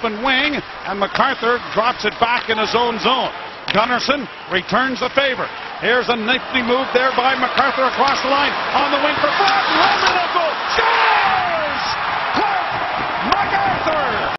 open wing, and MacArthur drops it back in his own zone. Gunnarsson returns the favor. Here's a nifty move there by MacArthur across the line, on the wing for Ford, and Holman will go.